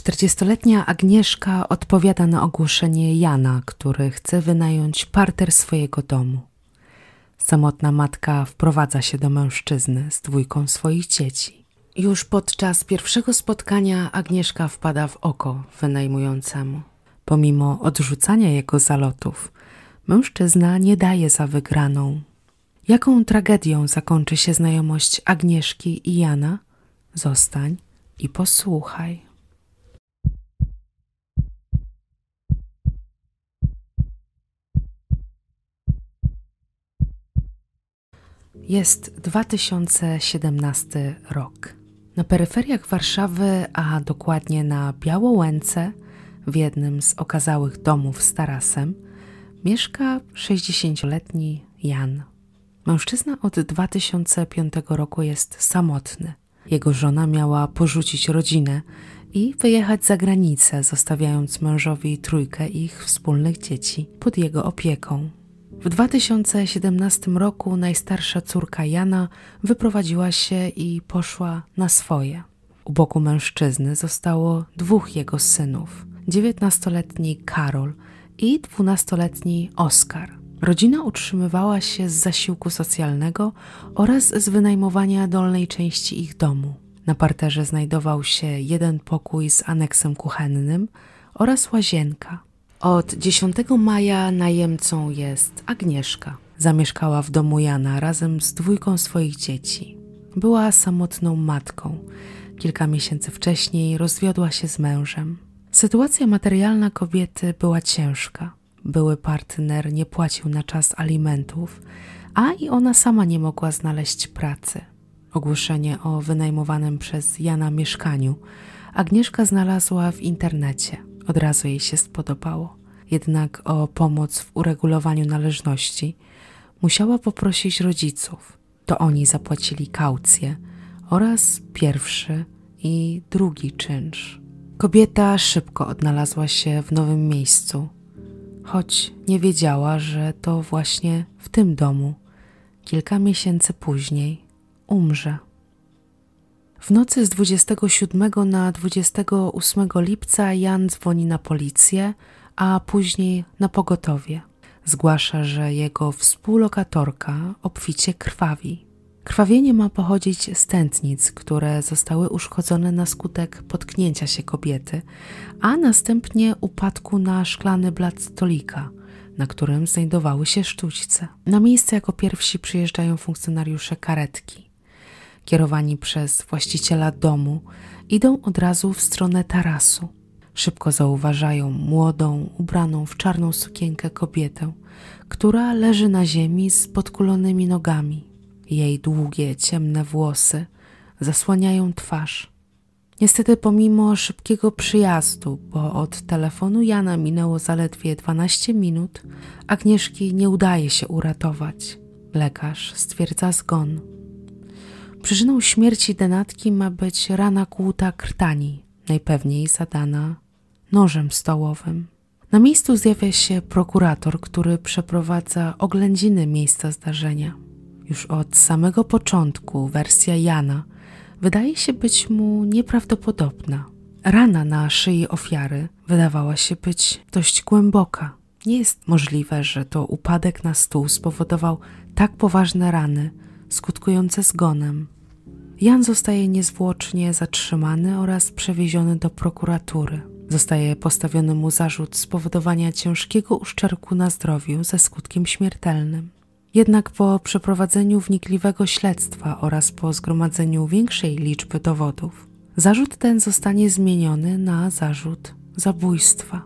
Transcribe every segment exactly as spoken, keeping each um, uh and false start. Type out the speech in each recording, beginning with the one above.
czterdziestoletnia Agnieszka odpowiada na ogłoszenie Jana, który chce wynająć parter swojego domu. Samotna matka wprowadza się do mężczyzny z dwójką swoich dzieci. Już podczas pierwszego spotkania Agnieszka wpada w oko wynajmującemu. Pomimo odrzucania jego zalotów, mężczyzna nie daje za wygraną. Jaką tragedią zakończy się znajomość Agnieszki i Jana? Zostań i posłuchaj. Jest dwa tysiące siedemnasty rok. Na peryferiach Warszawy, a dokładnie na Białołęce, w jednym z okazałych domów z tarasem, mieszka sześćdziesięcioletni Jan. Mężczyzna od dwa tysiące piątego roku jest samotny. Jego żona miała porzucić rodzinę i wyjechać za granicę, zostawiając mężowi trójkę ich wspólnych dzieci pod jego opieką. W dwa tysiące siedemnastym roku najstarsza córka Jana wyprowadziła się i poszła na swoje. U boku mężczyzny zostało dwóch jego synów, dziewiętnastoletni Karol i dwunastoletni Oskar. Rodzina utrzymywała się z zasiłku socjalnego oraz z wynajmowania dolnej części ich domu. Na parterze znajdował się jeden pokój z aneksem kuchennym oraz łazienka. Od dziesiątego maja najemcą jest Agnieszka. Zamieszkała w domu Jana razem z dwójką swoich dzieci. Była samotną matką. Kilka miesięcy wcześniej rozwiodła się z mężem. Sytuacja materialna kobiety była ciężka. Były partner nie płacił na czas alimentów, a i ona sama nie mogła znaleźć pracy. Ogłoszenie o wynajmowanym przez Jana mieszkaniu Agnieszka znalazła w internecie. Od razu jej się spodobało. Jednak o pomoc w uregulowaniu należności musiała poprosić rodziców. To oni zapłacili kaucję oraz pierwszy i drugi czynsz. Kobieta szybko odnalazła się w nowym miejscu, choć nie wiedziała, że to właśnie w tym domu kilka miesięcy później umrze. W nocy z dwudziestego siódmego na dwudziestego ósmego lipca Jan dzwoni na policję, a później na pogotowie. Zgłasza, że jego współlokatorka obficie krwawi. Krwawienie ma pochodzić z tętnic, które zostały uszkodzone na skutek potknięcia się kobiety, a następnie upadku na szklany blat stolika, na którym znajdowały się sztućce. Na miejsce jako pierwsi przyjeżdżają funkcjonariusze karetki. Kierowani przez właściciela domu, idą od razu w stronę tarasu. Szybko zauważają młodą, ubraną w czarną sukienkę kobietę, która leży na ziemi z podkulonymi nogami. Jej długie, ciemne włosy zasłaniają twarz. Niestety pomimo szybkiego przyjazdu, bo od telefonu Jana minęło zaledwie dwanaście minut, Agnieszki nie udaje się uratować. Lekarz stwierdza zgon. Przyczyną śmierci denatki ma być rana kłuta krtani, najpewniej zadana nożem stołowym. Na miejscu zjawia się prokurator, który przeprowadza oględziny miejsca zdarzenia. Już od samego początku wersja Jana wydaje się być mu nieprawdopodobna. Rana na szyi ofiary wydawała się być dość głęboka. Nie jest możliwe, że to upadek na stół spowodował tak poważne rany, skutkujące zgonem. Jan zostaje niezwłocznie zatrzymany oraz przewieziony do prokuratury. Zostaje postawiony mu zarzut spowodowania ciężkiego uszczerbku na zdrowiu ze skutkiem śmiertelnym. Jednak po przeprowadzeniu wnikliwego śledztwa oraz po zgromadzeniu większej liczby dowodów, zarzut ten zostanie zmieniony na zarzut zabójstwa.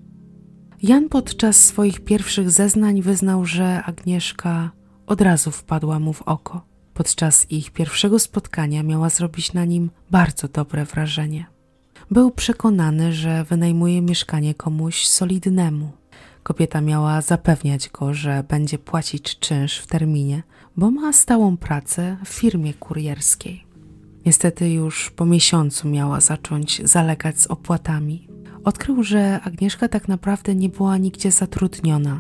Jan podczas swoich pierwszych zeznań wyznał, że Agnieszka od razu wpadła mu w oko. Podczas ich pierwszego spotkania miała zrobić na nim bardzo dobre wrażenie. Był przekonany, że wynajmuje mieszkanie komuś solidnemu. Kobieta miała zapewniać go, że będzie płacić czynsz w terminie, bo ma stałą pracę w firmie kurierskiej. Niestety już po miesiącu miała zacząć zalegać z opłatami. Odkrył, że Agnieszka tak naprawdę nie była nigdzie zatrudniona.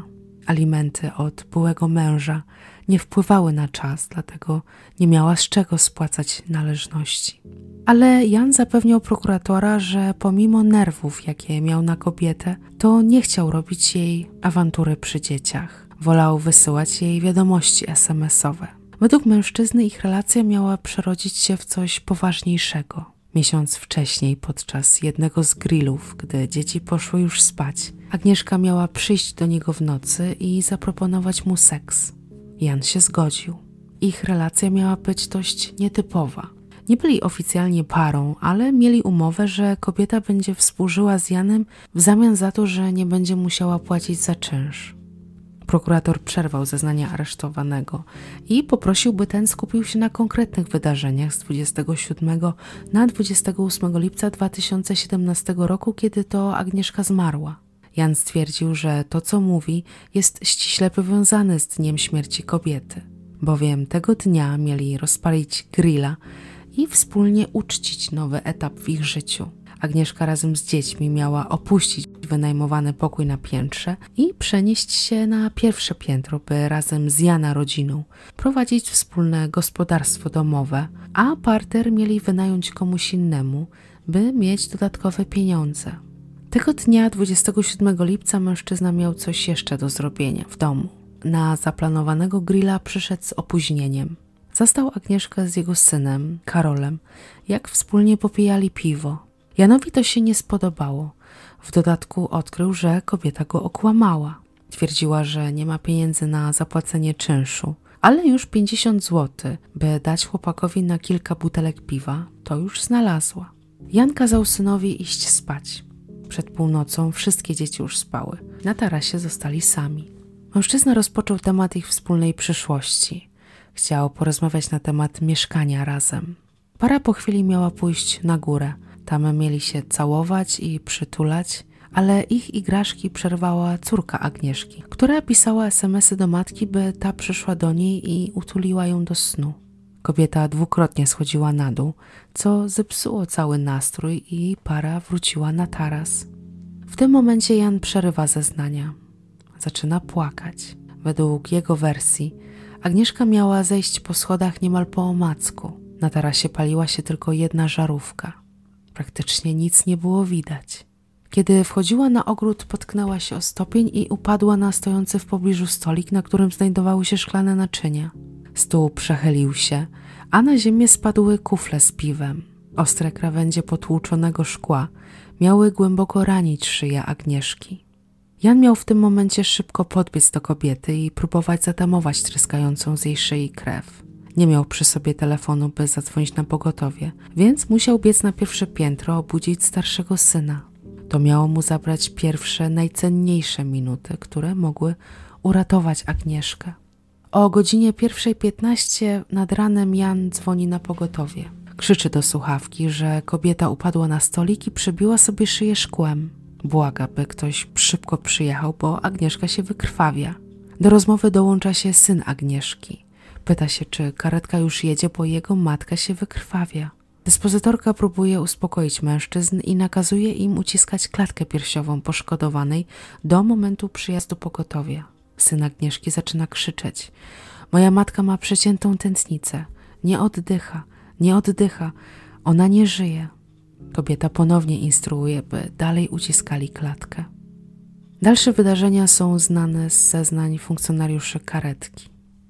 Alimenty od byłego męża nie wpływały na czas, dlatego nie miała z czego spłacać należności. Ale Jan zapewniał prokuratora, że pomimo nerwów, jakie miał na kobietę, to nie chciał robić jej awantury przy dzieciach. Wolał wysyłać jej wiadomości es em esowe. Według mężczyzny ich relacja miała przerodzić się w coś poważniejszego. Miesiąc wcześniej, podczas jednego z grillów, gdy dzieci poszły już spać, Agnieszka miała przyjść do niego w nocy i zaproponować mu seks. Jan się zgodził. Ich relacja miała być dość nietypowa. Nie byli oficjalnie parą, ale mieli umowę, że kobieta będzie współżyła z Janem w zamian za to, że nie będzie musiała płacić za czynsz. Prokurator przerwał zeznania aresztowanego i poprosił, by ten skupił się na konkretnych wydarzeniach z dwudziestego siódmego na dwudziestego ósmego lipca dwa tysiące siedemnastego roku, kiedy to Agnieszka zmarła. Jan stwierdził, że to, co mówi, jest ściśle powiązane z dniem śmierci kobiety, bowiem tego dnia mieli rozpalić grilla i wspólnie uczcić nowy etap w ich życiu. Agnieszka razem z dziećmi miała opuścić wynajmowany pokój na piętrze i przenieść się na pierwsze piętro, by razem z Jana rodziną prowadzić wspólne gospodarstwo domowe, a parter mieli wynająć komuś innemu, by mieć dodatkowe pieniądze. Tego dnia, dwudziestego siódmego lipca, mężczyzna miał coś jeszcze do zrobienia w domu. Na zaplanowanego grilla przyszedł z opóźnieniem. Zastał Agnieszkę z jego synem, Karolem, jak wspólnie popijali piwo. Janowi to się nie spodobało. W dodatku odkrył, że kobieta go okłamała. Twierdziła, że nie ma pieniędzy na zapłacenie czynszu, ale już pięćdziesiąt złotych, by dać chłopakowi na kilka butelek piwa, to już znalazła. Jan kazał synowi iść spać. Przed północą wszystkie dzieci już spały. Na tarasie zostali sami. Mężczyzna rozpoczął temat ich wspólnej przyszłości. Chciał porozmawiać na temat mieszkania razem. Para po chwili miała pójść na górę. Tam mieli się całować i przytulać, ale ich igraszki przerwała córka Agnieszki, która pisała es em esy do matki, by ta przyszła do niej i utuliła ją do snu. Kobieta dwukrotnie schodziła na dół, co zepsuło cały nastrój i para wróciła na taras. W tym momencie Jan przerywa zeznania. Zaczyna płakać. Według jego wersji Agnieszka miała zejść po schodach niemal po omacku. Na tarasie paliła się tylko jedna żarówka. Praktycznie nic nie było widać. Kiedy wchodziła na ogród, potknęła się o stopień i upadła na stojący w pobliżu stolik, na którym znajdowały się szklane naczynia. Stół przechylił się, a na ziemię spadły kufle z piwem. Ostre krawędzie potłuczonego szkła miały głęboko ranić szyję Agnieszki. Jan miał w tym momencie szybko podbiec do kobiety i próbować zatamować tryskającą z jej szyi krew. Nie miał przy sobie telefonu, by zadzwonić na pogotowie, więc musiał biec na pierwsze piętro, obudzić starszego syna. To miało mu zabrać pierwsze, najcenniejsze minuty, które mogły uratować Agnieszkę. O godzinie pierwszej piętnaście nad ranem Jan dzwoni na pogotowie. Krzyczy do słuchawki, że kobieta upadła na stolik i przebiła sobie szyję szkłem. Błaga, by ktoś szybko przyjechał, bo Agnieszka się wykrwawia. Do rozmowy dołącza się syn Agnieszki. Pyta się, czy karetka już jedzie, bo jego matka się wykrwawia. Dyspozytorka próbuje uspokoić mężczyzn i nakazuje im uciskać klatkę piersiową poszkodowanej do momentu przyjazdu pogotowia. Syn Agnieszki zaczyna krzyczeć. Moja matka ma przeciętą tętnicę. Nie oddycha, nie oddycha. Ona nie żyje. Kobieta ponownie instruuje, by dalej uciskali klatkę. Dalsze wydarzenia są znane z zeznań funkcjonariuszy karetki.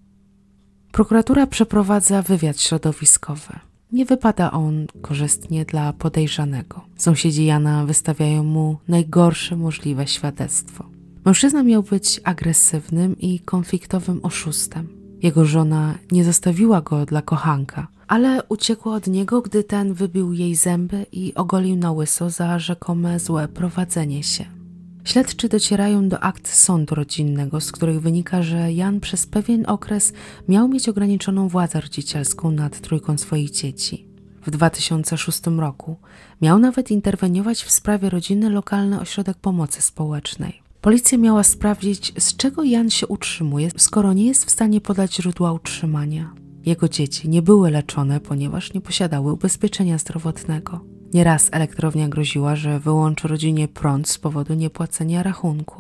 Prokuratura przeprowadza wywiad środowiskowy. Nie wypada on korzystnie dla podejrzanego. Sąsiedzi Jana wystawiają mu najgorsze możliwe świadectwo. Mężczyzna miał być agresywnym i konfliktowym oszustem. Jego żona nie zostawiła go dla kochanka, ale uciekła od niego, gdy ten wybił jej zęby i ogolił na łyso za rzekome złe prowadzenie się. Śledczy docierają do akt sądu rodzinnego, z których wynika, że Jan przez pewien okres miał mieć ograniczoną władzę rodzicielską nad trójką swoich dzieci. W dwa tysiące szóstym roku miał nawet interweniować w sprawie rodziny lokalny ośrodek pomocy społecznej. Policja miała sprawdzić, z czego Jan się utrzymuje, skoro nie jest w stanie podać źródła utrzymania. Jego dzieci nie były leczone, ponieważ nie posiadały ubezpieczenia zdrowotnego. Nieraz elektrownia groziła, że wyłączy rodzinie prąd z powodu niepłacenia rachunków.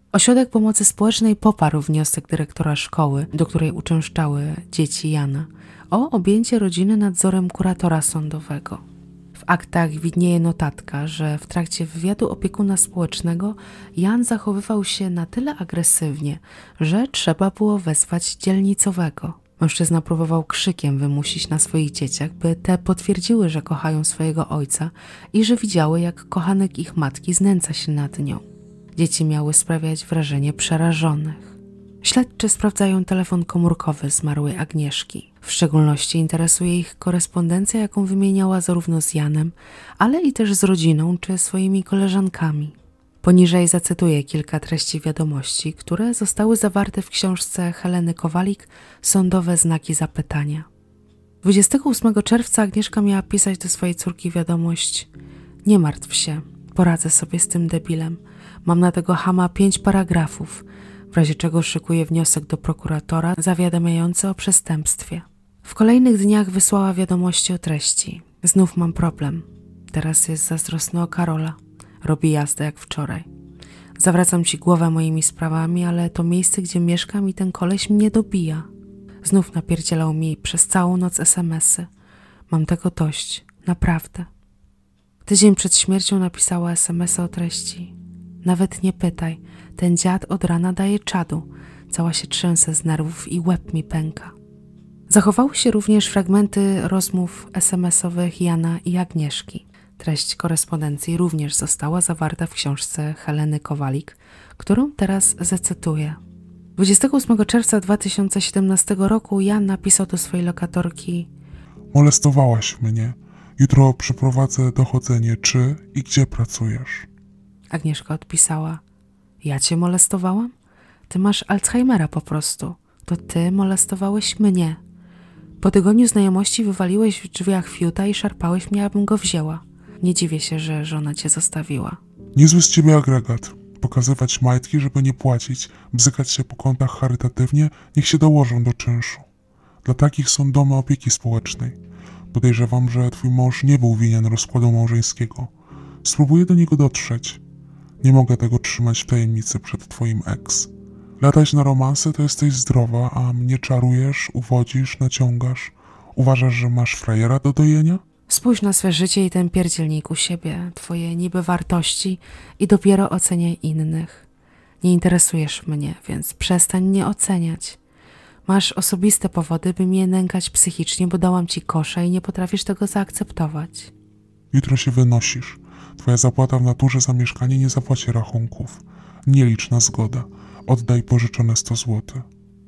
Ośrodek Pomocy Społecznej poparł wniosek dyrektora szkoły, do której uczęszczały dzieci Jana, o objęcie rodziny nadzorem kuratora sądowego. W aktach widnieje notatka, że w trakcie wywiadu opiekuna społecznego Jan zachowywał się na tyle agresywnie, że trzeba było wezwać dzielnicowego. Mężczyzna próbował krzykiem wymusić na swoich dzieciach, by te potwierdziły, że kochają swojego ojca i że widziały, jak kochanek ich matki znęca się nad nią. Dzieci miały sprawiać wrażenie przerażonych. Śledczy sprawdzają telefon komórkowy zmarłej Agnieszki. W szczególności interesuje ich korespondencja, jaką wymieniała zarówno z Janem, ale i też z rodziną czy swoimi koleżankami. Poniżej zacytuję kilka treści wiadomości, które zostały zawarte w książce Heleny Kowalik Sądowe znaki zapytania. dwudziestego ósmego czerwca Agnieszka miała pisać do swojej córki wiadomość: nie martw się, poradzę sobie z tym debilem. Mam na tego chama pięć paragrafów, w razie czego szykuję wniosek do prokuratora zawiadamiający o przestępstwie. W kolejnych dniach wysłała wiadomości o treści. Znów mam problem. Teraz jest zazdrosny o Karola. Robi jazdę jak wczoraj. Zawracam ci głowę moimi sprawami, ale to miejsce, gdzie mieszkam i ten koleś mnie dobija. Znów napierdzielał mi przez całą noc es em esy. Mam tego dość. Naprawdę. Tydzień przed śmiercią napisała es em esa o treści: nawet nie pytaj, ten dziad od rana daje czadu. Cała się trzęsę z nerwów i łeb mi pęka. Zachowały się również fragmenty rozmów es em esowych Jana i Agnieszki. Treść korespondencji również została zawarta w książce Heleny Kowalik, którą teraz zacytuję. dwudziestego ósmego czerwca dwa tysiące siedemnastego roku Jan napisał do swojej lokatorki: molestowałaś mnie. Jutro przeprowadzę dochodzenie, czy i gdzie pracujesz. Agnieszka odpisała: ja cię molestowałam? Ty masz Alzheimera po prostu. To ty molestowałeś mnie. Po tygodniu znajomości wywaliłeś w drzwiach fiuta i szarpałeś mnie, abym go wzięła. Nie dziwię się, że żona cię zostawiła. Niezły z ciebie agregat. Pokazywać majtki, żeby nie płacić, bzykać się po kątach charytatywnie, niech się dołożą do czynszu. Dla takich są domy opieki społecznej. Podejrzewam, że twój mąż nie był winien rozkładu małżeńskiego. Spróbuję do niego dotrzeć. Nie mogę tego trzymać w tajemnicy przed twoim ex. Latać na romanse to jesteś zdrowa, a mnie czarujesz, uwodzisz, naciągasz. Uważasz, że masz frajera do dojenia? Spójrz na swe życie i ten pierdzielnik u siebie, twoje niby wartości i dopiero oceniaj innych. Nie interesujesz mnie, więc przestań mnie oceniać. Masz osobiste powody, by mnie nękać psychicznie, bo dałam ci kosza i nie potrafisz tego zaakceptować. Jutro się wynosisz. Twoja zapłata w naturze za mieszkanie nie zapłaci rachunków. Nie licz na zgodę. Oddaj pożyczone sto złotych.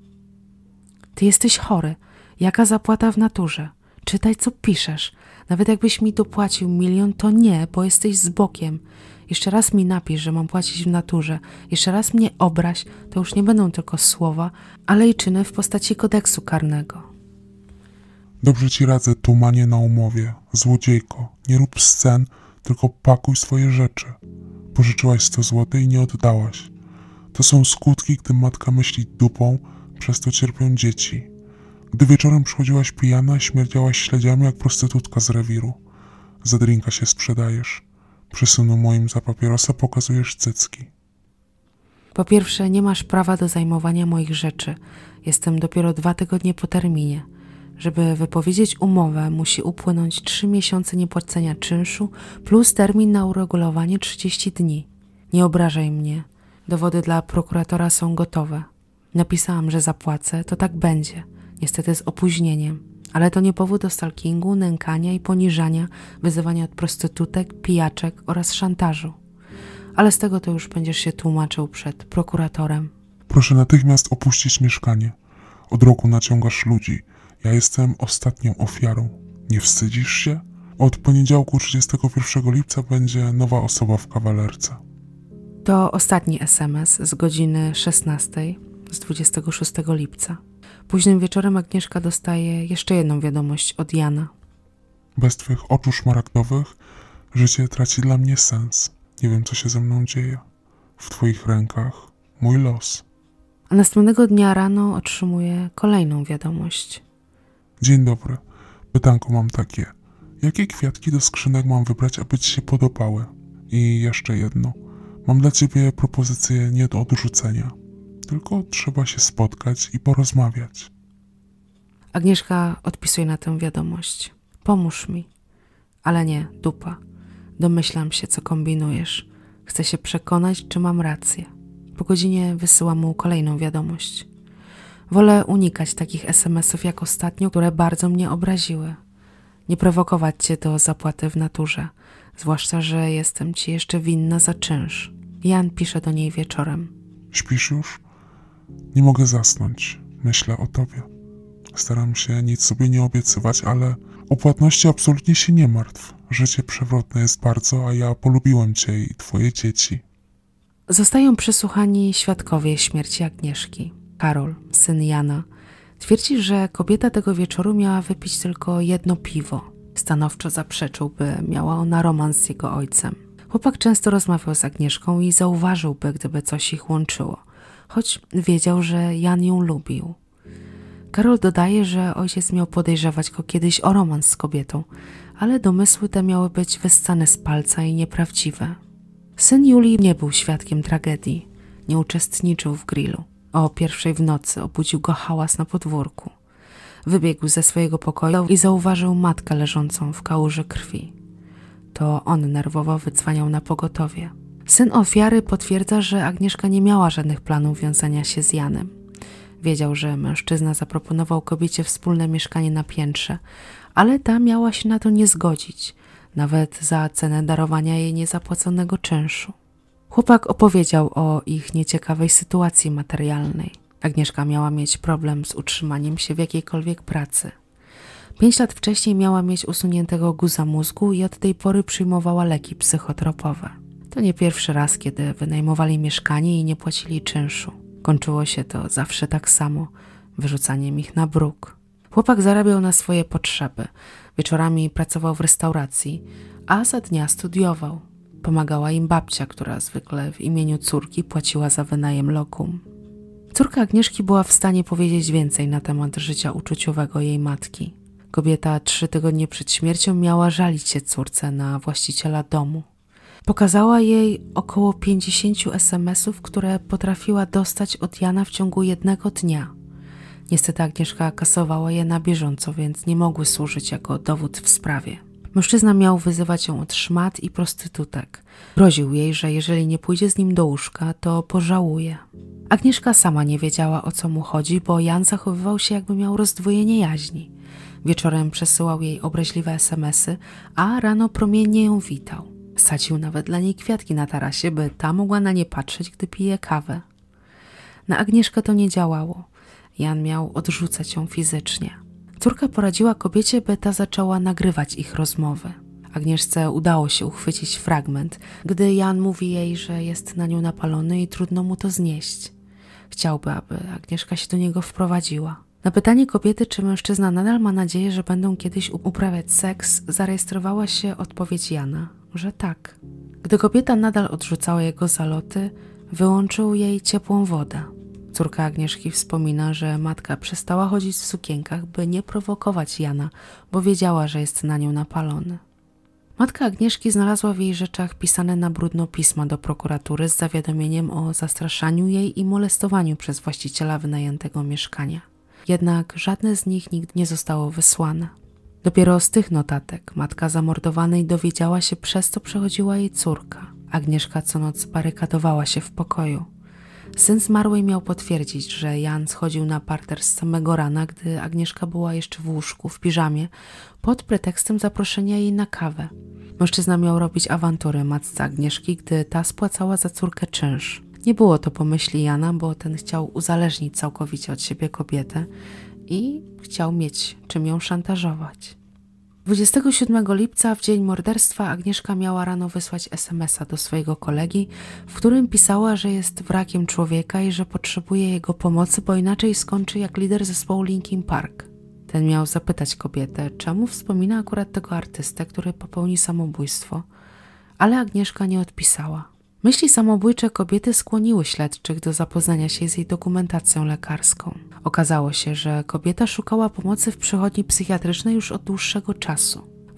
Ty jesteś chory. Jaka zapłata w naturze? Czytaj, co piszesz. Nawet jakbyś mi dopłacił milion, to nie, bo jesteś z bokiem. Jeszcze raz mi napisz, że mam płacić w naturze. Jeszcze raz mnie obraź, to już nie będą tylko słowa, ale i czyny w postaci kodeksu karnego. Dobrze ci radzę, tumanie na umowie. Złodziejko, nie rób scen, tylko pakuj swoje rzeczy. Pożyczyłaś sto złotych i nie oddałaś. To są skutki, gdy matka myśli dupą, przez to cierpią dzieci. Gdy wieczorem przychodziłaś pijana, śmierdziałaś śledziami jak prostytutka z rewiru. Za drinka się sprzedajesz. Przy synu moim za papierosa pokazujesz cycki. Po pierwsze, nie masz prawa do zajmowania moich rzeczy. Jestem dopiero dwa tygodnie po terminie. Żeby wypowiedzieć umowę, musi upłynąć trzy miesiące niepłacenia czynszu plus termin na uregulowanie trzydzieści dni. Nie obrażaj mnie. Dowody dla prokuratora są gotowe. Napisałam, że zapłacę, to tak będzie. Niestety z opóźnieniem. Ale to nie powód do stalkingu, nękania i poniżania, wyzywania od prostytutek, pijaczek oraz szantażu. Ale z tego to już będziesz się tłumaczył przed prokuratorem. Proszę natychmiast opuścić mieszkanie. Od roku naciągasz ludzi. Ja jestem ostatnią ofiarą. Nie wstydzisz się? Od poniedziałku trzydziestego pierwszego lipca będzie nowa osoba w kawalerce. To ostatni es em es z godziny szesnastej z dwudziestego szóstego lipca. Późnym wieczorem Agnieszka dostaje jeszcze jedną wiadomość od Jana. Bez twych oczu szmaragdowych życie traci dla mnie sens. Nie wiem, co się ze mną dzieje. W twoich rękach mój los. A następnego dnia rano otrzymuje kolejną wiadomość. Dzień dobry. Pytanko mam takie. Jakie kwiatki do skrzynek mam wybrać, aby ci się podobały? I jeszcze jedno. Mam dla ciebie propozycję nie do odrzucenia. Tylko trzeba się spotkać i porozmawiać. Agnieszka odpisuje na tę wiadomość. Pomóż mi. Ale nie, dupa. Domyślam się, co kombinujesz. Chcę się przekonać, czy mam rację. Po godzinie wysyłam mu kolejną wiadomość. Wolę unikać takich es em esów jak ostatnio, które bardzo mnie obraziły. Nie prowokować cię do zapłaty w naturze, zwłaszcza, że jestem ci jeszcze winna za czynsz. Jan pisze do niej wieczorem. Śpisz już? Nie mogę zasnąć. Myślę o tobie. Staram się nic sobie nie obiecywać, ale o płatności absolutnie się nie martw. Życie przewrotne jest bardzo, a ja polubiłem cię i twoje dzieci. Zostają przesłuchani świadkowie śmierci Agnieszki. Karol, syn Jana, twierdzi, że kobieta tego wieczoru miała wypić tylko jedno piwo. Stanowczo zaprzeczył, by miała ona romans z jego ojcem. Chłopak często rozmawiał z Agnieszką i zauważyłby, gdyby coś ich łączyło, choć wiedział, że Jan ją lubił. Karol dodaje, że ojciec miał podejrzewać go kiedyś o romans z kobietą, ale domysły te miały być wyssane z palca i nieprawdziwe. Syn Julii nie był świadkiem tragedii, nie uczestniczył w grillu. O pierwszej w nocy obudził go hałas na podwórku. Wybiegł ze swojego pokoju i zauważył matkę leżącą w kałuży krwi. To on nerwowo wydzwaniał na pogotowie. Syn ofiary potwierdza, że Agnieszka nie miała żadnych planów wiązania się z Janem. Wiedział, że mężczyzna zaproponował kobiecie wspólne mieszkanie na piętrze, ale ta miała się na to nie zgodzić, nawet za cenę darowania jej niezapłaconego czynszu. Chłopak opowiedział o ich nieciekawej sytuacji materialnej. Agnieszka miała mieć problem z utrzymaniem się w jakiejkolwiek pracy. Pięć lat wcześniej miała mieć usuniętego guza mózgu i od tej pory przyjmowała leki psychotropowe. To nie pierwszy raz, kiedy wynajmowali mieszkanie i nie płacili czynszu. Kończyło się to zawsze tak samo, wyrzucaniem ich na bruk. Chłopak zarabiał na swoje potrzeby. Wieczorami pracował w restauracji, a za dnia studiował. Pomagała im babcia, która zwykle w imieniu córki płaciła za wynajem lokum. Córka Agnieszki była w stanie powiedzieć więcej na temat życia uczuciowego jej matki. Kobieta trzy tygodnie przed śmiercią miała żalić się córce na właściciela domu. Pokazała jej około pięćdziesięciu es em esów, które potrafiła dostać od Jana w ciągu jednego dnia. Niestety Agnieszka kasowała je na bieżąco, więc nie mogły służyć jako dowód w sprawie. Mężczyzna miał wyzywać ją od szmat i prostytutek. Groził jej, że jeżeli nie pójdzie z nim do łóżka, to pożałuje. Agnieszka sama nie wiedziała, o co mu chodzi, bo Jan zachowywał się, jakby miał rozdwojenie jaźni. Wieczorem przesyłał jej obraźliwe es em esy, a rano promiennie ją witał. Sadził nawet dla niej kwiatki na tarasie, by ta mogła na nie patrzeć, gdy pije kawę. Na Agnieszkę to nie działało. Jan miał odrzucać ją fizycznie. Córka poradziła kobiecie, by ta zaczęła nagrywać ich rozmowy. Agnieszce udało się uchwycić fragment, gdy Jan mówi jej, że jest na nią napalony i trudno mu to znieść. Chciałby, aby Agnieszka się do niego wprowadziła. Na pytanie kobiety, czy mężczyzna nadal ma nadzieję, że będą kiedyś uprawiać seks, zarejestrowała się odpowiedź Jana, że tak. Gdy kobieta nadal odrzucała jego zaloty, wyłączył jej ciepłą wodę. Córka Agnieszki wspomina, że matka przestała chodzić w sukienkach, by nie prowokować Jana, bo wiedziała, że jest na nią napalony. Matka Agnieszki znalazła w jej rzeczach pisane na brudno pisma do prokuratury z zawiadomieniem o zastraszaniu jej i molestowaniu przez właściciela wynajętego mieszkania. Jednak żadne z nich nigdy nie zostało wysłane. Dopiero z tych notatek matka zamordowanej dowiedziała się, przez co przechodziła jej córka. Agnieszka co noc barykadowała się w pokoju. Syn zmarłej miał potwierdzić, że Jan schodził na parter z samego rana, gdy Agnieszka była jeszcze w łóżku, w piżamie, pod pretekstem zaproszenia jej na kawę. Mężczyzna miał robić awanturę matce Agnieszki, gdy ta spłacała za córkę czynsz. Nie było to pomyśli Jana, bo ten chciał uzależnić całkowicie od siebie kobietę i chciał mieć czym ją szantażować. dwudziestego siódmego lipca, w dzień morderstwa, Agnieszka miała rano wysłać es em esa do swojego kolegi, w którym pisała, że jest wrakiem człowieka i że potrzebuje jego pomocy, bo inaczej skończy jak lider zespołu Linkin Park. Ten miał zapytać kobietę, czemu wspomina akurat tego artystę, który popełni samobójstwo, ale Agnieszka nie odpisała. Myśli samobójcze kobiety skłoniły śledczych do zapoznania się z jej dokumentacją lekarską. Okazało się, że kobieta szukała pomocy w przychodni psychiatrycznej już od dłuższego czasu.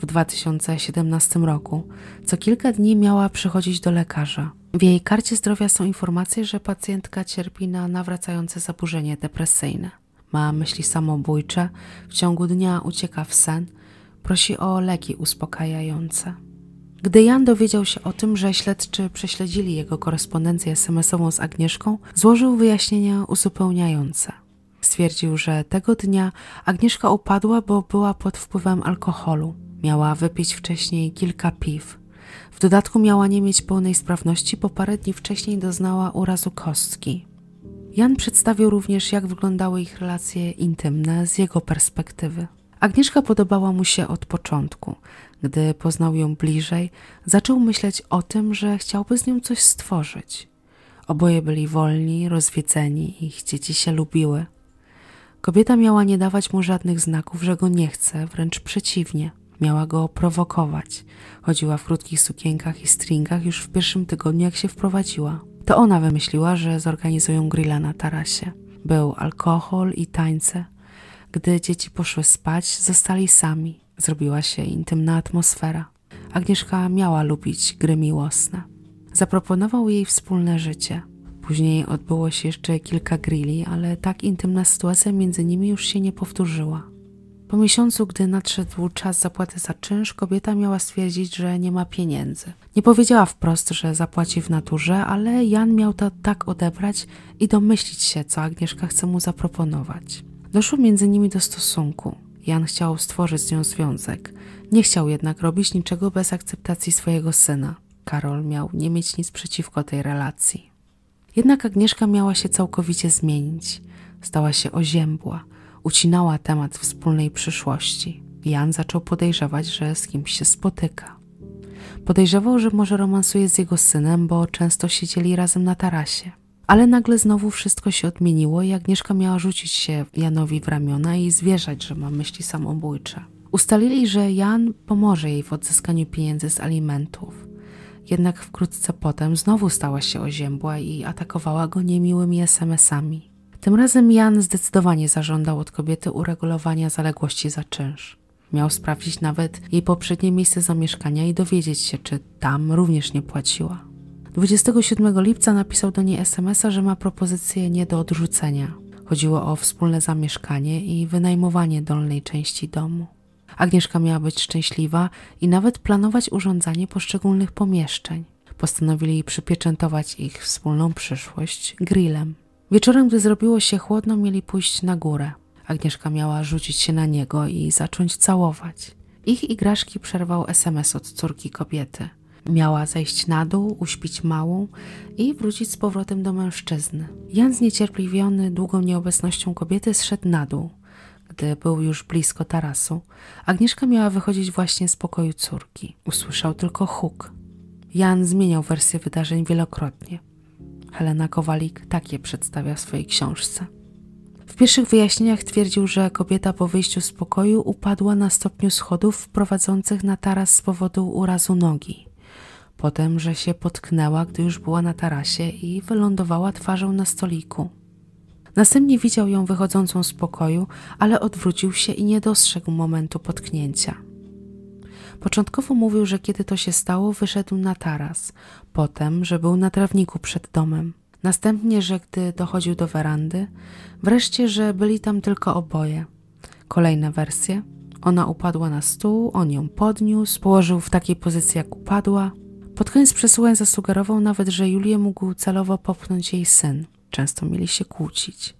w dwa tysiące siedemnastym roku. Co kilka dni miała przychodzić do lekarza. W jej karcie zdrowia są informacje, że pacjentka cierpi na nawracające zaburzenie depresyjne. Ma myśli samobójcze, w ciągu dnia ucieka w sen, prosi o leki uspokajające. Gdy Jan dowiedział się o tym, że śledczy prześledzili jego korespondencję es em esową z Agnieszką, złożył wyjaśnienia uzupełniające. Stwierdził, że tego dnia Agnieszka upadła, bo była pod wpływem alkoholu. Miała wypić wcześniej kilka piw. W dodatku miała nie mieć pełnej sprawności, bo parę dni wcześniej doznała urazu kostki. Jan przedstawił również, jak wyglądały ich relacje intymne z jego perspektywy. Agnieszka podobała mu się od początku. Gdy poznał ją bliżej, zaczął myśleć o tym, że chciałby z nią coś stworzyć. Oboje byli wolni, rozwiedzeni, ich dzieci się lubiły. Kobieta miała nie dawać mu żadnych znaków, że go nie chce, wręcz przeciwnie. Miała go prowokować. Chodziła w krótkich sukienkach i stringach już w pierwszym tygodniu, jak się wprowadziła. To ona wymyśliła, że zorganizują grilla na tarasie. Był alkohol i tańce. Gdy dzieci poszły spać, zostali sami. Zrobiła się intymna atmosfera. Agnieszka miała lubić gry miłosne. Zaproponował jej wspólne życie. Później odbyło się jeszcze kilka grilli, ale tak intymna sytuacja między nimi już się nie powtórzyła. Po miesiącu, gdy nadszedł czas zapłaty za czynsz, kobieta miała stwierdzić, że nie ma pieniędzy. Nie powiedziała wprost, że zapłaci w naturze, ale Jan miał to tak odebrać i domyślić się, co Agnieszka chce mu zaproponować. Doszło między nimi do stosunku. Jan chciał stworzyć z nią związek. Nie chciał jednak robić niczego bez akceptacji swojego syna. Karol miał nie mieć nic przeciwko tej relacji. Jednak Agnieszka miała się całkowicie zmienić. Stała się oziębła. Ucinała temat wspólnej przyszłości. Jan zaczął podejrzewać, że z kimś się spotyka. Podejrzewał, że może romansuje z jego synem, bo często siedzieli razem na tarasie. Ale nagle znowu wszystko się odmieniło i Agnieszka miała rzucić się Janowi w ramiona i zwierzać, że ma myśli samobójcze. Ustalili, że Jan pomoże jej w odzyskaniu pieniędzy z alimentów. Jednak wkrótce potem znowu stała się oziębła i atakowała go niemiłymi es em esami. Tym razem Jan zdecydowanie zażądał od kobiety uregulowania zaległości za czynsz. Miał sprawdzić nawet jej poprzednie miejsce zamieszkania i dowiedzieć się, czy tam również nie płaciła. dwudziestego siódmego lipca napisał do niej es em esa, że ma propozycję nie do odrzucenia. Chodziło o wspólne zamieszkanie i wynajmowanie dolnej części domu. Agnieszka miała być szczęśliwa i nawet planować urządzanie poszczególnych pomieszczeń. Postanowili przypieczętować ich wspólną przyszłość grillem. Wieczorem, gdy zrobiło się chłodno, mieli pójść na górę. Agnieszka miała rzucić się na niego i zacząć całować. Ich igraszki przerwał es em es od córki kobiety. Miała zejść na dół, uśpić małą i wrócić z powrotem do mężczyzny. Jan, zniecierpliwiony długą nieobecnością kobiety, zszedł na dół. Gdy był już blisko tarasu, Agnieszka miała wychodzić właśnie z pokoju córki. Usłyszał tylko huk. Jan zmieniał wersję wydarzeń wielokrotnie. Helena Kowalik tak je przedstawia w swojej książce. W pierwszych wyjaśnieniach twierdził, że kobieta po wyjściu z pokoju upadła na stopniu schodów prowadzących na taras z powodu urazu nogi. Potem, że się potknęła, gdy już była na tarasie i wylądowała twarzą na stoliku. Następnie widział ją wychodzącą z pokoju, ale odwrócił się i nie dostrzegł momentu potknięcia. Początkowo mówił, że kiedy to się stało, wyszedł na taras. Potem, że był na trawniku przed domem. Następnie, że gdy dochodził do werandy. Wreszcie, że byli tam tylko oboje. Kolejne wersje. Ona upadła na stół, on ją podniósł, położył w takiej pozycji, jak upadła. Pod koniec przesłuchań zasugerował nawet, że Julię mógł celowo popchnąć jej syn. Często mieli się kłócić.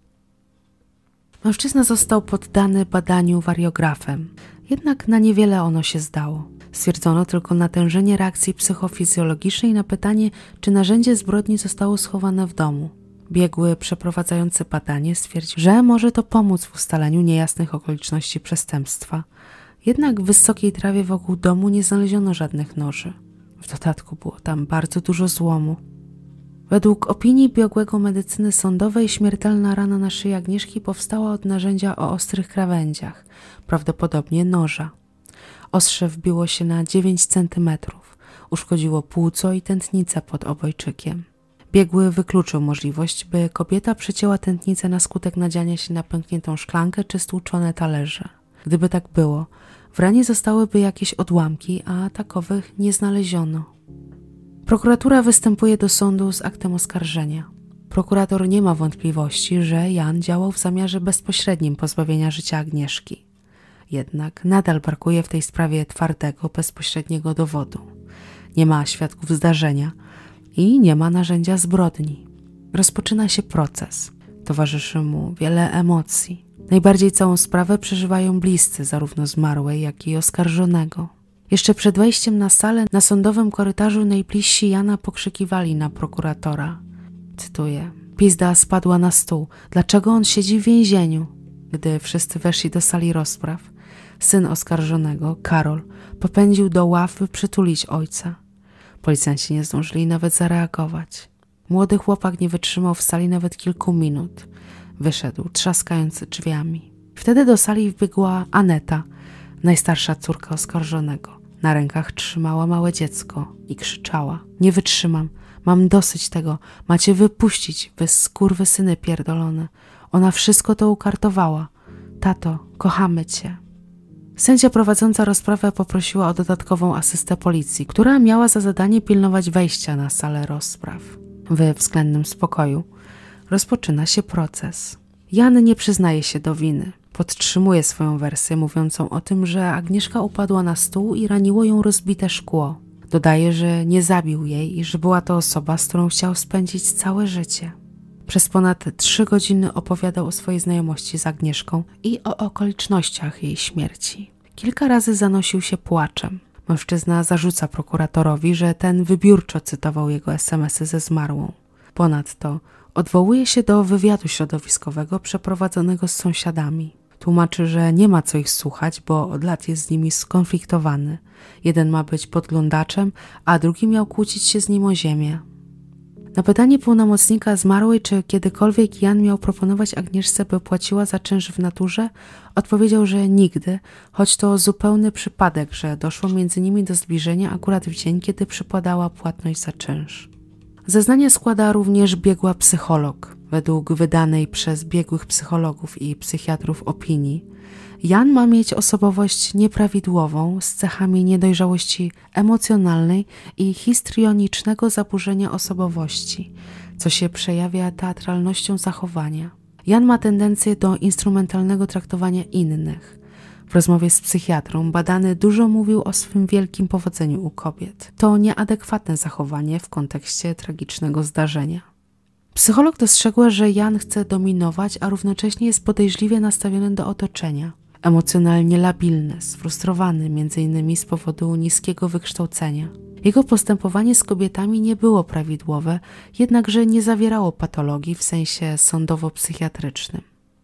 Mężczyzna został poddany badaniu wariografem. Jednak na niewiele ono się zdało. Stwierdzono tylko natężenie reakcji psychofizjologicznej na pytanie, czy narzędzie zbrodni zostało schowane w domu. Biegły przeprowadzający badanie stwierdził, że może to pomóc w ustaleniu niejasnych okoliczności przestępstwa. Jednak w wysokiej trawie wokół domu nie znaleziono żadnych noży. W dodatku było tam bardzo dużo złomu. Według opinii biegłego medycyny sądowej śmiertelna rana na szyi Agnieszki powstała od narzędzia o ostrych krawędziach, prawdopodobnie noża. Ostrze wbiło się na dziewięć centymetrów, uszkodziło płuco i tętnicę pod obojczykiem. Biegły wykluczył możliwość, by kobieta przecięła tętnicę na skutek nadziania się na pękniętą szklankę czy stłuczone talerze. Gdyby tak było, W ranie zostałyby jakieś odłamki, a takowych nie znaleziono. Prokuratura występuje do sądu z aktem oskarżenia. Prokurator nie ma wątpliwości, że Jan działał w zamiarze bezpośrednim pozbawienia życia Agnieszki. Jednak nadal brakuje w tej sprawie twardego, bezpośredniego dowodu. Nie ma świadków zdarzenia i nie ma narzędzia zbrodni. Rozpoczyna się proces. Towarzyszy mu wiele emocji. Najbardziej całą sprawę przeżywają bliscy zarówno zmarłej, jak i oskarżonego. Jeszcze przed wejściem na salę na sądowym korytarzu najbliżsi Jana pokrzykiwali na prokuratora. Cytuję: pizda spadła na stół. Dlaczego on siedzi w więzieniu? Gdy wszyscy weszli do sali rozpraw, syn oskarżonego, Karol, popędził do ław, by przytulić ojca. Policjanci nie zdążyli nawet zareagować. Młody chłopak nie wytrzymał w sali nawet kilku minut. Wyszedł, trzaskając drzwiami. Wtedy do sali wbiegła Aneta, najstarsza córka oskarżonego. Na rękach trzymała małe dziecko i krzyczała: nie wytrzymam, mam dosyć tego, macie wypuścić, wy skurwysyny pierdolone. Ona wszystko to ukartowała. Tato, kochamy cię. Sędzia prowadząca rozprawę poprosiła o dodatkową asystę policji, która miała za zadanie pilnować wejścia na salę rozpraw. We względnym spokoju rozpoczyna się proces. Jan nie przyznaje się do winy. Podtrzymuje swoją wersję mówiącą o tym, że Agnieszka upadła na stół i raniło ją rozbite szkło. Dodaje, że nie zabił jej i że była to osoba, z którą chciał spędzić całe życie. Przez ponad trzy godziny opowiadał o swojej znajomości z Agnieszką i o okolicznościach jej śmierci. Kilka razy zanosił się płaczem. Mężczyzna zarzuca prokuratorowi, że ten wybiórczo cytował jego es em esy ze zmarłą. Ponadto odwołuje się do wywiadu środowiskowego przeprowadzonego z sąsiadami. Tłumaczy, że nie ma co ich słuchać, bo od lat jest z nimi skonfliktowany. Jeden ma być podglądaczem, a drugi miał kłócić się z nim o ziemię. Na pytanie pełnomocnika zmarłej, czy kiedykolwiek Jan miał proponować Agnieszce, by płaciła za czynsz w naturze, odpowiedział, że nigdy, choć to zupełny przypadek, że doszło między nimi do zbliżenia akurat w dzień, kiedy przypadała płatność za czynsz. Zeznania składa również biegła psycholog. Według wydanej przez biegłych psychologów i psychiatrów opinii, Jan ma mieć osobowość nieprawidłową z cechami niedojrzałości emocjonalnej i histrionicznego zaburzenia osobowości, co się przejawia teatralnością zachowania. Jan ma tendencję do instrumentalnego traktowania innych. W rozmowie z psychiatrą badany dużo mówił o swym wielkim powodzeniu u kobiet. To nieadekwatne zachowanie w kontekście tragicznego zdarzenia. Psycholog dostrzegła, że Jan chce dominować, a równocześnie jest podejrzliwie nastawiony do otoczenia. Emocjonalnie labilny, sfrustrowany między innymi z powodu niskiego wykształcenia. Jego postępowanie z kobietami nie było prawidłowe, jednakże nie zawierało patologii w sensie sądowo-psychiatrycznym.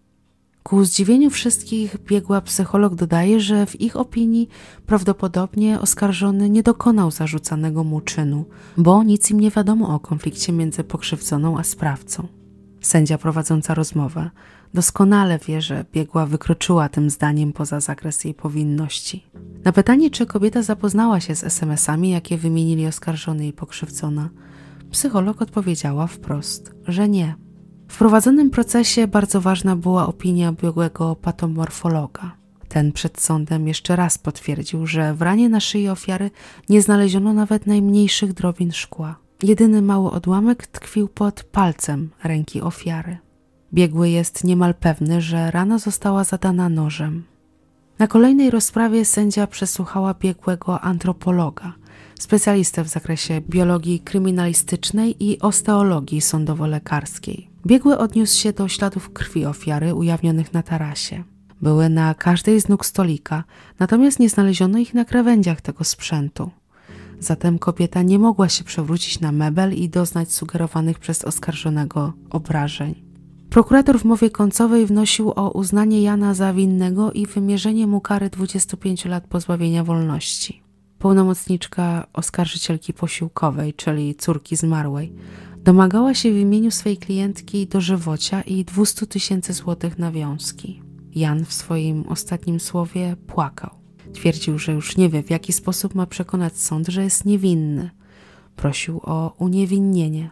Ku zdziwieniu wszystkich biegła psycholog dodaje, że w ich opinii prawdopodobnie oskarżony nie dokonał zarzucanego mu czynu, bo nic im nie wiadomo o konflikcie między pokrzywdzoną a sprawcą. Sędzia prowadząca rozmowę doskonale wie, że biegła wykroczyła tym zdaniem poza zakres jej powinności. Na pytanie, czy kobieta zapoznała się z es em esami, jakie wymienili oskarżony i pokrzywdzona, psycholog odpowiedziała wprost, że nie. W prowadzonym procesie bardzo ważna była opinia biegłego patomorfologa. Ten przed sądem jeszcze raz potwierdził, że w ranie na szyi ofiary nie znaleziono nawet najmniejszych drobin szkła. Jedyny mały odłamek tkwił pod palcem ręki ofiary. Biegły jest niemal pewny, że rana została zadana nożem. Na kolejnej rozprawie sędzia przesłuchała biegłego antropologa, specjalistę w zakresie biologii kryminalistycznej i osteologii sądowo-lekarskiej. Biegły odniósł się do śladów krwi ofiary ujawnionych na tarasie. Były na każdej z nóg stolika, natomiast nie znaleziono ich na krawędziach tego sprzętu. Zatem kobieta nie mogła się przewrócić na mebel i doznać sugerowanych przez oskarżonego obrażeń. Prokurator w mowie końcowej wnosił o uznanie Jana za winnego i wymierzenie mu kary dwudziestu pięciu lat pozbawienia wolności. Pełnomocniczka oskarżycielki posiłkowej, czyli córki zmarłej, domagała się w imieniu swej klientki dożywocia i dwustu tysięcy złotych nawiązki. Jan w swoim ostatnim słowie płakał. Twierdził, że już nie wie, w jaki sposób ma przekonać sąd, że jest niewinny. Prosił o uniewinnienie.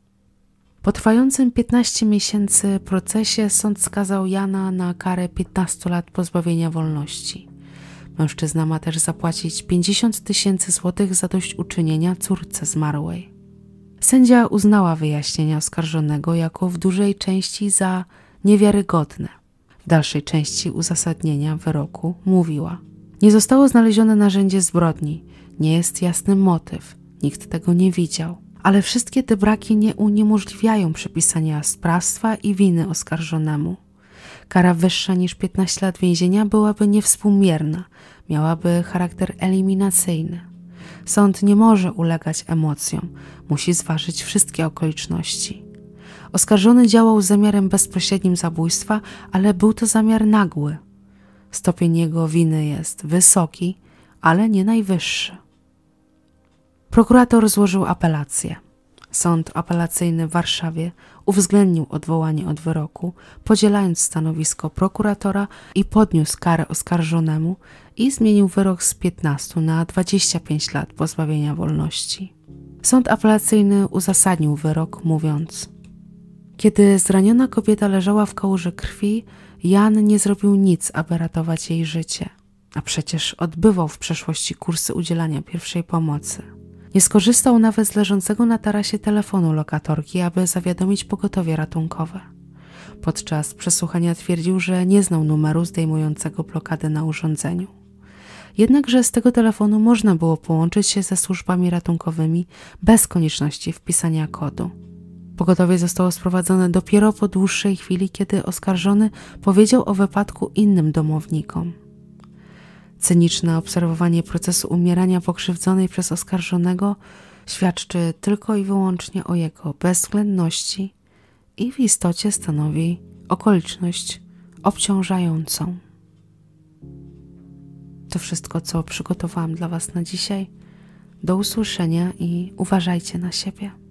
Po trwającym piętnaście miesięcy procesie sąd skazał Jana na karę piętnastu lat pozbawienia wolności. Mężczyzna ma też zapłacić pięćdziesiąt tysięcy złotych zadośćuczynienia córce zmarłej. Sędzia uznała wyjaśnienia oskarżonego jako w dużej części za niewiarygodne. W dalszej części uzasadnienia wyroku mówiła: nie zostało znalezione narzędzie zbrodni, nie jest jasny motyw, nikt tego nie widział, ale wszystkie te braki nie uniemożliwiają przypisania sprawstwa i winy oskarżonemu. Kara wyższa niż piętnaście lat więzienia byłaby niewspółmierna, miałaby charakter eliminacyjny. Sąd nie może ulegać emocjom, musi zważyć wszystkie okoliczności. Oskarżony działał z zamiarem bezpośrednim zabójstwa, ale był to zamiar nagły. Stopień jego winy jest wysoki, ale nie najwyższy. Prokurator złożył apelację. Sąd apelacyjny w Warszawie uwzględnił odwołanie od wyroku, podzielając stanowisko prokuratora i podniósł karę oskarżonemu i zmienił wyrok z piętnastu na dwadzieścia pięć lat pozbawienia wolności. Sąd apelacyjny uzasadnił wyrok, mówiąc: kiedy zraniona kobieta leżała w kałuży krwi, Jan nie zrobił nic, aby ratować jej życie, a przecież odbywał w przeszłości kursy udzielania pierwszej pomocy. Nie skorzystał nawet z leżącego na tarasie telefonu lokatorki, aby zawiadomić pogotowie ratunkowe. Podczas przesłuchania twierdził, że nie znał numeru zdejmującego blokadę na urządzeniu. Jednakże z tego telefonu można było połączyć się ze służbami ratunkowymi bez konieczności wpisania kodu. Pogotowie zostało sprowadzone dopiero po dłuższej chwili, kiedy oskarżony powiedział o wypadku innym domownikom. Cyniczne obserwowanie procesu umierania pokrzywdzonej przez oskarżonego świadczy tylko i wyłącznie o jego bezwzględności i w istocie stanowi okoliczność obciążającą. To wszystko, co przygotowałam dla Was na dzisiaj. Do usłyszenia i uważajcie na siebie.